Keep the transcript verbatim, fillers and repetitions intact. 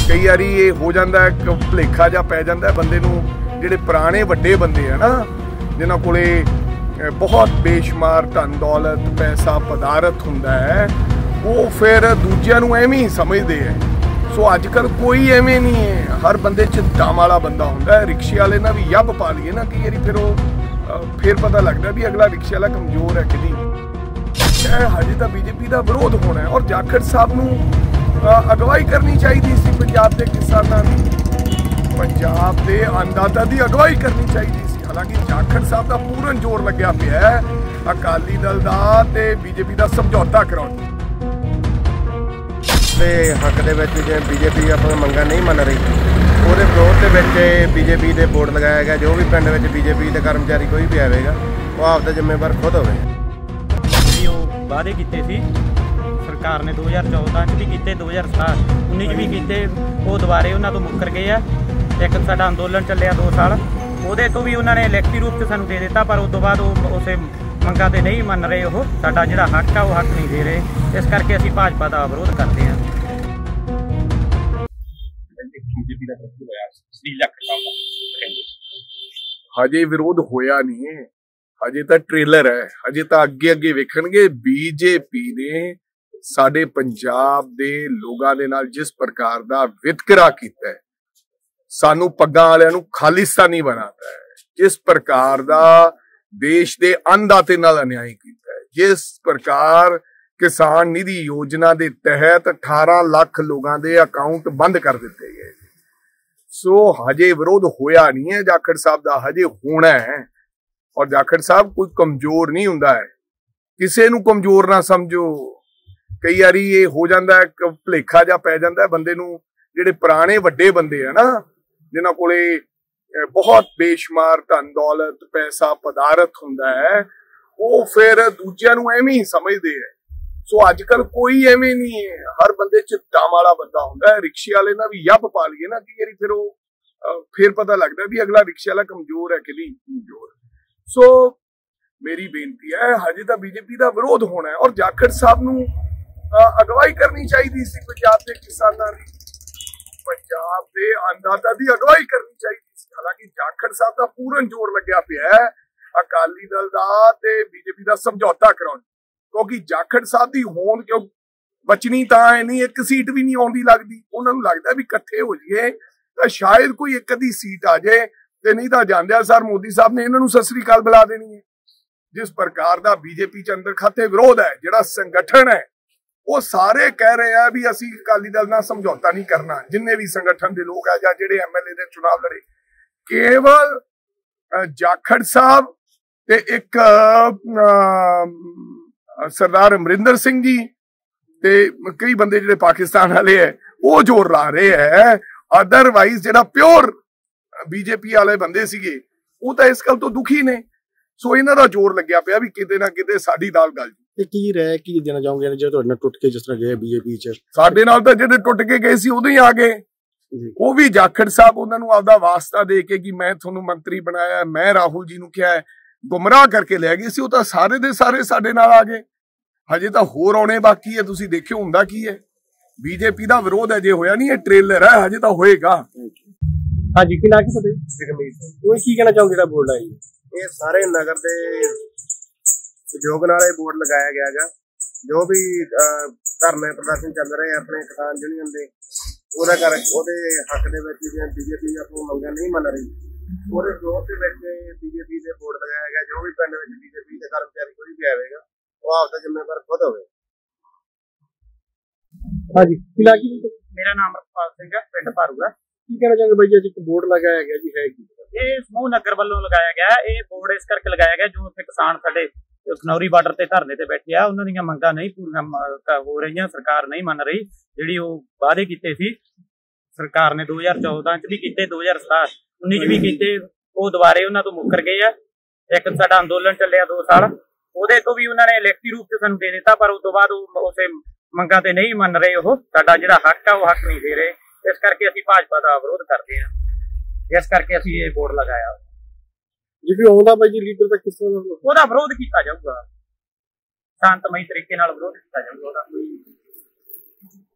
कई बारी ये हो जाता है भुलेखा जा पै जाता है बंदे नूं, जिहड़े पुराने वड्डे बंदे है ना जिन्हां कोले बहुत बेशुमार धन दौलत पैसा पदारथ हुंदा है, वो फिर दूजिਆਂ ਨੂੰ ਐਵੇਂ ही समझते हैं। सो अजकल कोई एवें नहीं है, हर बंदे च दम वाला बंदा हुंदा है। रिक्शे वाले ना भी यब पा लिए ना कई बारी फिर वो फिर पता लगता भी अगला रिक्शे वाला कमजोर है कि नहीं। हजे तो बीजेपी का विरोध होना है और जाखड़ साहब नूं अगवाई करनी चाहिए सी, पंजाब के किसानों की पंजाब के अन्नदाता की अगवाई करनी चाहिए सी। हालांकि जाखड़ साहब का पूर्ण जोर लग्या पिया है अकाली दल का ते बीजेपी का समझौता कराने के हक दे विच जिवें बीजेपी अपनी मंगां नहीं मन रही, ਉਹਦੇ ਵਿਰੋਧ ਦੇ ਵਿੱਚ बीजेपी ਦੇ ਬੋਰਡ ਲਗਾਇਆ ਗਿਆ। जो भी ਪਿੰਡ ਵਿੱਚ बीजेपी ਦੇ ਕਰਮਚਾਰੀ ਕੋਈ ਵੀ ਆਵੇਗਾ ਉਹ ਆਪ ਦਾ ਜ਼ਿੰਮੇਵਾਰ ਖੁਦ ਹੋਵੇ। ਜਿਹੜੀ ਉਹ ਵਾਅਦੇ ਕੀਤੇ ਸੀ ਸਰਕਾਰ ਨੇ दो हज़ार चौदह ਚ ਵੀ ਕੀਤੇ, दो हज़ार सतारह उन्नीस ਚ ਵੀ ਕੀਤੇ, ਉਹ ਦੁਬਾਰੇ ਉਹਨਾਂ ਤੋਂ ਮੁੱਕਰ ਗਏ ਆ। ਇੱਕ ਸਾਡਾ ਅੰਦੋਲਨ ਚੱਲਿਆ ਦੋ ਸਾਲ, ਉਹਦੇ ਤੋਂ ਵੀ ਉਹਨਾਂ ਨੇ ਲਿਖਤੀ ਰੂਪ 'ਚ ਸਾਨੂੰ ਦੇ ਦਿੱਤਾ, ਪਰ ਉਸ ਤੋਂ ਬਾਅਦ ਉਹ ਉਸੇ ਮੰਗਾਂ ਤੇ ਨਹੀਂ ਮੰਨ ਰਹੇ। ਉਹ ਸਾਡਾ ਜਿਹੜਾ ਹੱਕ ਆ ਉਹ ਹੱਕ ਨਹੀਂ ਦੇ ਰਹੇ, ਇਸ ਕਰਕੇ ਅਸੀਂ ਭਾਜਪਾ ਦਾ ਵਿਰੋਧ ਕਰਦੇ ਹਾਂ। हजे विरोध होया नहीं है, हजे तो ट्रेलर है, हजे तो अगे अगे वेखणगे। बीजेपी ने साडे पंजाब दे लोगां दे नाल जिस प्रकार दा वितकरा कीता है, सानू पग्गां वालियां नू खालिस्तानी बनाता है, जिस प्रकार दा देश दे अन्नदाते नाल अन्याय कीता है, जिस प्रकार किसान निधि योजना दे तहत अठारह लाख लोगों के अकाउंट बंद कर दिते गए। सो हजे विरोध होया नहीं है जाखड़ साहब का, हजे होना है। और जाखड़ साहब कोई कमजोर नहीं हुंदा है, किसी नू कमजोर ना समझो। कई बारी ये हो जाता है भुलेखा जा पै जाता है बंदे नू, जिहड़े पुराने वड्डे बंदे है ना जिन्हां कोले बहुत बेशुमार धन दौलत पैसा पदारथ हुंदा है, वो फिर दूजिਆਂ ਨੂੰ ਐਵੇਂ ही समझते हैं। सो अजकल कोई एवें नहीं है, हर बंदे च दम वाला बंदा हुंदा है। रिक्शे वाले ना भी यब पा लिए ना कई बारी फिर वो फिर पता लगता भी अगला रिक्शे वाला कमजोर है कि नहीं कमजोर। सो मेरी बेनती है हजे तो बीजेपी का विरोध होना है और जाखड़ साहब नूं अगवाई करनी चाहिए सी, पंजाब के किसानों की पंजाब के अन्नदाता की अगवाई करनी चाहिए सी। हालांकि जाखड़ साहब का पूर्ण जोर लग्या पिया है अकाली दल का ते बीजेपी का समझौता कराने, क्योंकि जाखड़ साहब की होंद क्यों बचनी तां नहीं, एक सीट भी नहीं आउंदी लगदी। उन्होंने लगता भी इकट्ठे हो जाइए तो शायद कोई एक अद्धी सीट आ जाए, ते नहीं तो जांदिया सर मोदी साहब ने इन्होंने सत श्री अकाल बुला देनी है। जिस प्रकार का बीजेपी च अंदर खाते विरोध है, जिहड़ा संगठन है वो सारे कह रहे हैं भी असी अकाली दल नाल समझौता नहीं करना। जिन्ने भी संगठन के लोग है जां जिहड़े एम एल ए दे चुनाव लड़े, केवल जाखड़ साहब ते एक सरदार अमरिंदर सिंह जी ते कई बंदे जिहड़े पाकिस्तान वाले है वो जोर ला रहे हैं। अदरवाइज जिहड़ा प्योर बीजेपी वाले बंदे सीगे वो तो इस गल तो दुखी ने। सो इन्हां दा जोर लग्या पिया भी किते ना किते साडी नाल गल की रह की देना चाहोगे जो तुहाडे नाल टुट के जिस तरह गए बीजेपी च, साडे नाल तां जिहड़े टुट के गए सी उदों ही आ गए। वो भी जाखड़ साहब उन्हां नूं आपदा वास्ता दे के कि मैं तुहानूं मंत्री बनाया, मैं राहुल जी नूं कहा है, गुमराह करके लै गए सी। वो तो सारे दे सारे साडे नाल आ गए। हजे तो होर आने बाकी है, तुसीं देखियो हुंदा की है। बीजेपी का विरोध है जे होया नहीं, ये ट्रेलर है, हजे तो होएगा। हाँ जी की ना की पता कोई की कहना चाहोगे जेहड़ा बोर्ड है ये सारे नगर के सहयोग नाल बोर्ड लगाया गया है। जो भी धरने प्रदर्शन चल रहे हैं अपने किसान यूनियन के, ਉਹਦਾ ਕਰ ਉਹਦੇ ਹੱਕ ਦੇ ਵਿੱਚ ਜਿਵੇਂ बीजेपी ਆਪਣੀ ਮੰਗਾਂ नहीं मन रही, ਉਹਦੇ ਵਿਰੋਧ ਦੇ ਵਿੱਚ बीजेपी ਦੇ ਬੋਰਡ ਲਗਾਇਆ ਗਿਆ। ਜੋ ਵੀ ਪਿੰਡ ਵਿੱਚ बीजेपी ਦੇ ਕਰਮਚਾਰੀ ਕੋਈ ਵੀ ਆਵੇਗਾ ਉਹ ਆਪ ਦਾ ਜ਼ਿੰਮੇਵਾਰ ਖੁਦ ਹੋਵੇ। ਹਾਂਜੀ ਕੀ ਲਾਗੀ ਮੇਰਾ ਨਾਮ ਰਪਾਲ ਸਿੰਘ ਹੈ, ਪਿੰਡ ਭਾਰੂਗਾ। ਕੀ ਕਹਿਣਾ ਚਾਹੁੰਦੇ ਬਾਈ ਜੀ, ਇੱਕ ਬੋਰਡ ਲਗਾਇਆ ਗਿਆ ਜੀ, ਹੈ ਕੀ ਇਹ ਸਮੂਹ ਨਗਰ ਵੱਲੋਂ ਲਗਾਇਆ ਗਿਆ। ਇਹ ਬੋਰਡ ਇਸ ਕਰਕੇ ਲਗਾਇਆ ਗਿਆ ਜੋ ਉੱਥੇ ਕਿਸਾਨ ਸਾਡੇ ਖਨੌਰੀ ਬਾਰਡਰ ਤੇ ਧਰਨੇ ਤੇ ਬੈਠੇ ਆ, ਉਹਨਾਂ ਦੀਆਂ ਮੰਗਾਂ ਨਹੀਂ ਪੂਰੀਆਂ ਹੋ ਰਹੀਆਂ, ਸਰਕਾਰ ਨਹੀਂ ਮੰਨ ਰਹੀ। ਜਿਹੜੀ ਉਹ ਵਾਅਦੇ ਕੀਤੇ ਸੀ ਸਰਕਾਰ ਨੇ दो हज़ार चौदह ਚ ਵੀ ਕੀਤੇ, दो हज़ार सतारह उन्नीस ਚ ਵੀ ਕੀਤੇ, ਉਹ ਦੁਬਾਰੇ ਉਹਨਾਂ ਤੋਂ ਮੁੱਕਰ ਗਏ ਆ। ਇੱਕ ਸਾਡਾ ਅੰਦੋਲਨ ਚੱਲਿਆ ਦੋ ਸਾਲ, ਉਹਦੇ ਤੋਂ ਵੀ ਉਹਨਾਂ ਨੇ ਲਿਖਤੀ ਰੂਪ 'ਚ ਸਾਨੂੰ ਦੇ ਦਿੱਤਾ, ਪਰ ਉਸ ਤੋਂ ਬਾਅਦ ਉਹ ਉਸੇ ਮੰਗਾਂ ਤੇ ਨਹੀਂ ਮੰਨ ਰਹੇ। ਉਹ ਸਾਡਾ ਜਿਹੜਾ ਹੱਕ ਆ ਉਹ ਹੱਕ ਨਹੀਂ ਦੇ ਰਹੇ, ਇਸ ਕਰਕੇ ਅਸੀਂ ਭਾਜਪਾ ਦਾ ਵਿਰੋਧ ਕਰਦੇ ਹਾਂ। ਇਸ ਕਰਕੇ ਅਸੀਂ ਇਹ ਬੋਰਡ ਲਗਾਇਆ। ਜੇ ਆਉਂਦਾ ਬਾਈ ਜੀ ਲੀਡਰ ਦਾ ਕਿਸ ਤਰ੍ਹਾਂ ਉਹਦਾ ਵਿਰੋਧ ਕੀਤਾ ਜਾਊਗਾ, ਸ਼ਾਂਤਮਈ ਤਰੀਕੇ ਨਾਲ ਵਿਰੋਧ ਕੀਤਾ ਜਾਊਗਾ ਉਹਦਾ।